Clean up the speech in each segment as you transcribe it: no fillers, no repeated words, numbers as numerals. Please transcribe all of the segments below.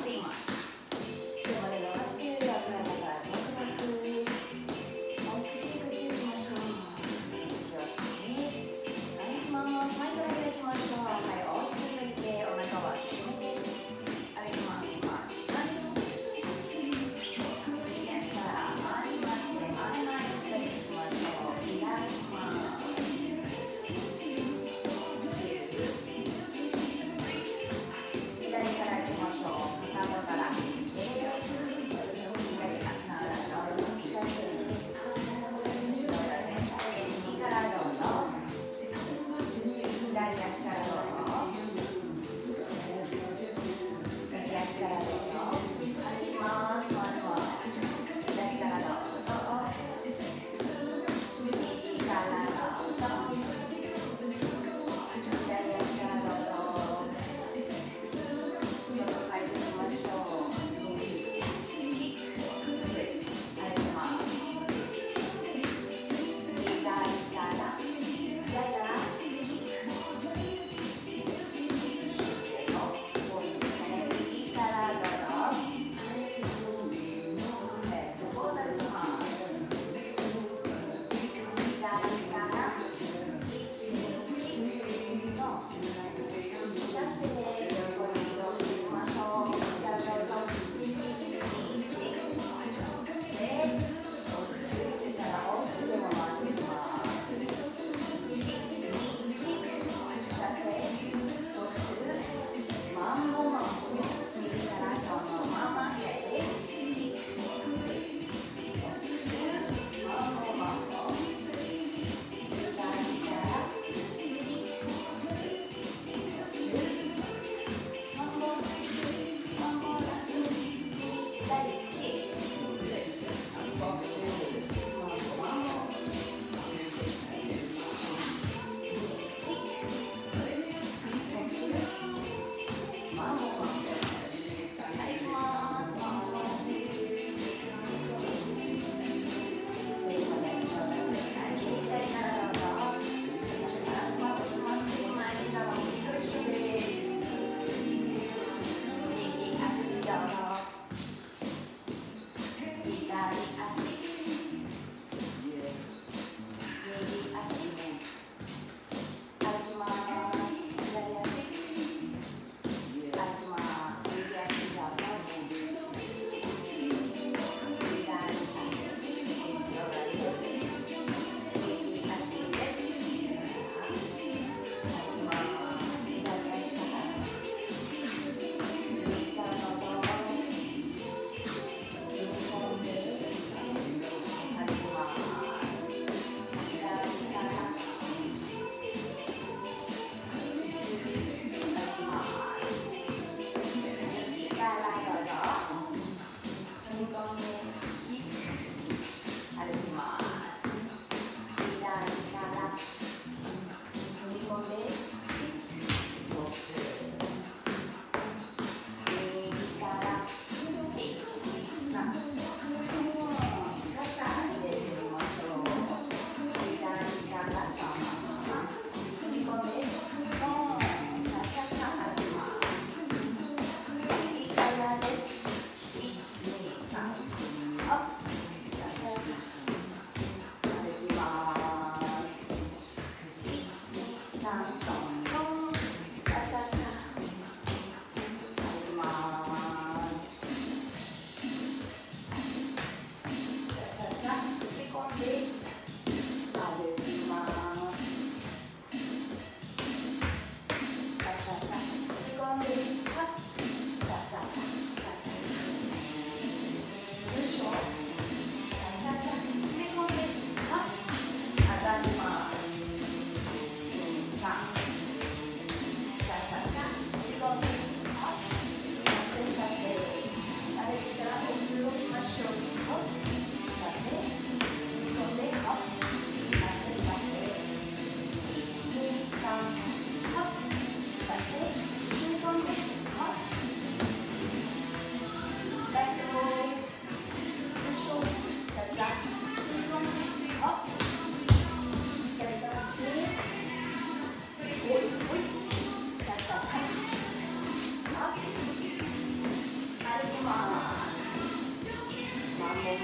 しています。今日までの同じ手では体から遠くなく大きく呼吸しましょう。息を吸ってはい、ます。前から開きましょう。はい、大きく開いてお腹は締めて歩きます。左から行きましょう。肩から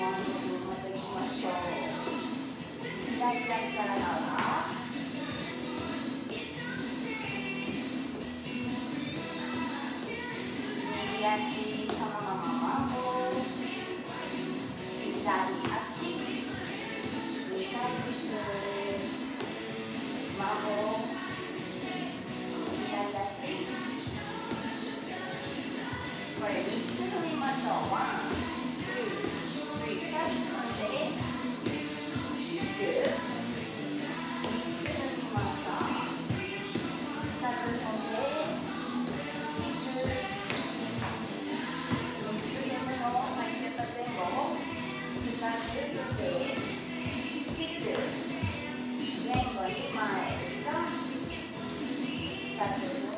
持っていきましょう。左足からの右足そのままマンボウ、左足2回ずつマンボウ、左足これ3つ踏みましょう。ワン、ツー、スリー、2つ踏んでキック、3つ踏みましょう。2つ踏んでキック、3つ踏むのを先ほど前後2つ踏んでキック、前後に前下2つ踏んで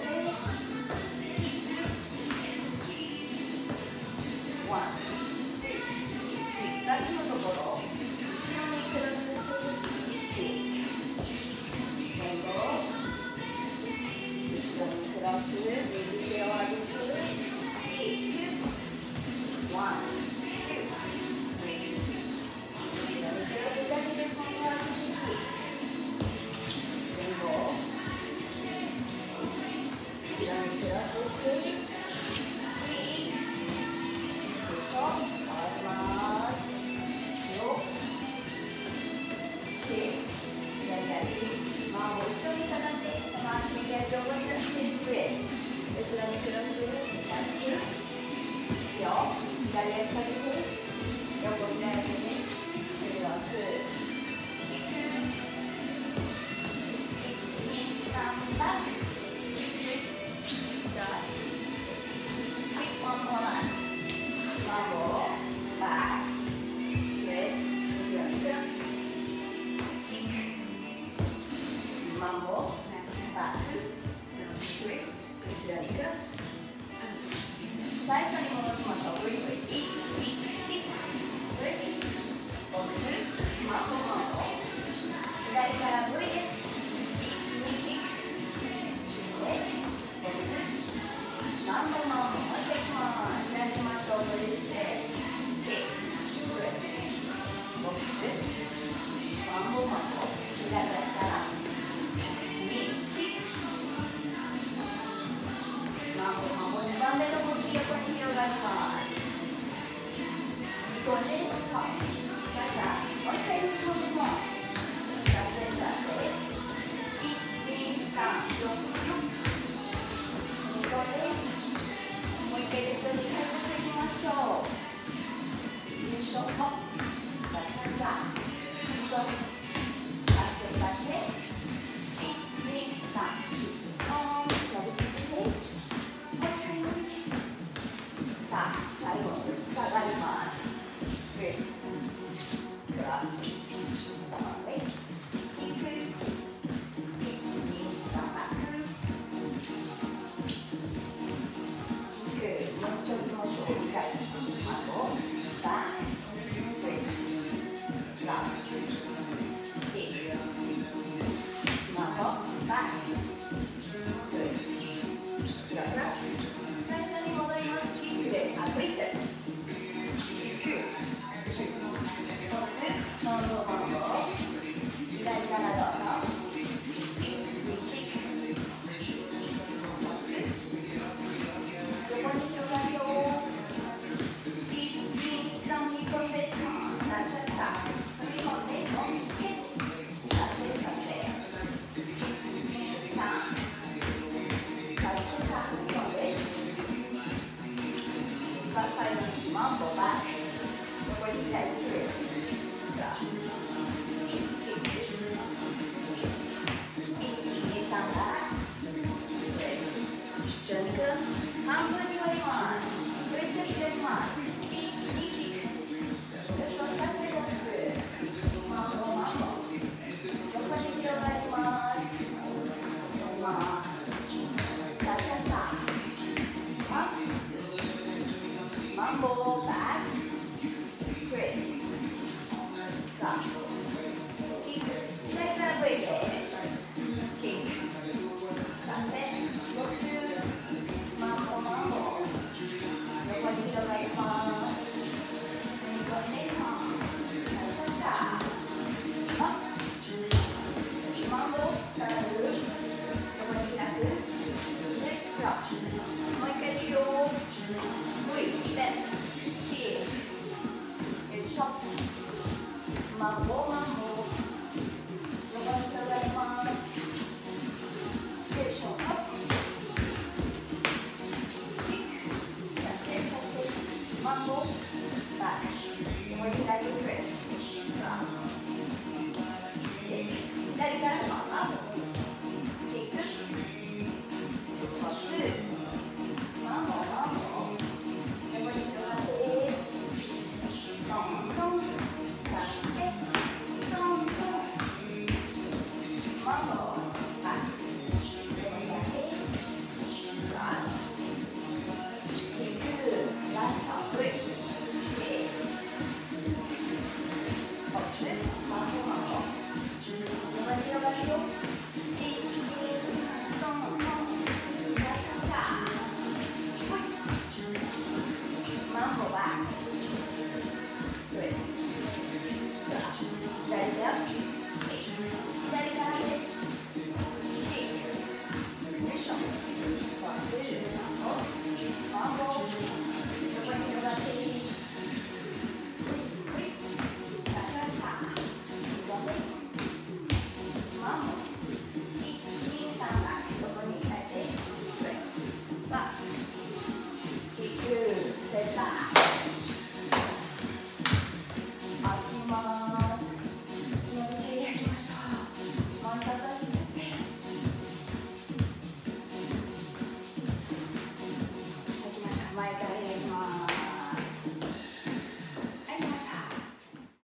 ワン、ツー、2つのところ後ろにクロスして前後後ろにクロス、右手を上げてワン、ツー、スリー、後ろにクロスだけで今度は前後後ろにクロスして横に出してプレス、後ろにクロス、左手を左足下げて横に投げてクロス、キック、1、2、3、バック、クロス、はい、ワンモアラス、マンボウ、バック、プレス、後ろにクロス、キック、マンボウ、バック、ツイスト、後ろにクロス、最初に戻しましょう。グリグリ、キック、ツイスト、ボックス、マンボウマンボウ、左から V です。1、2、キック、ボックス、マンボウマンボウ、もう一回いきます。左にましょう。トリスで、キック、ツイスト、ボックス、マンボウマンボウ、左足から、2番目の動き、横に広がります。2個で、トップ、ガチャ、もう一回2個でも、シャセシャセ、1、2、3、4、2個で、もう一回ですよ、2回ずついきましょう。優勝、トップ、ガチャガチャ、2個で、シャセシャセ、1、2、3、4、ダブルキックで、さあ、最後、下がります。クリス、クロス、キック、1、2、3、バック、キック、もうちょっとの勝負回、マンボウ、バック、クリス、クロス、キック、マンボウ、バック、クリス、クロス。最初に戻ります。キックでアクイステップス。キック。ボックス。マンボウマンボウ。左からどうぞ。キック。ボックス。横に広がるよ。1、2、3、2個で。チャチャチャ。踏み込んで、乗って。シャセシャセ。1、2、3。チャチャチャ。踏み込んで。さあ、最後にマンボウバック。横に左ツイスト。クロス。キック。1、2、3バック。ツイスト。後ろにクロス。半分に割ります。ツイスト左ます。1、2キック。後ろシャセボックス。マンボウマンボウ。横に広がります。乗ります。チャチャチャ。マンボウバック、クリス、クロス、キック、左から V です。キック、シャセ、ボックス、マンボウマンボウ、横に広がります。 マンボ横に広がります。よいしょ。マンボバック横に左にトレスクロス左からマンアップキックトスマンボ横に広がってトントン出してトントンマンボバック横にやってクロスキックラストブレイク前か